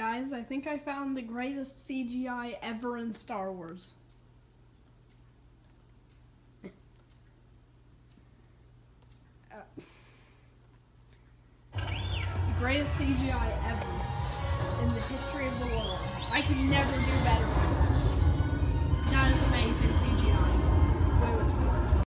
Guys, I think I found the greatest CGI ever in Star Wars. The greatest CGI ever in the history of the world. I could never do better.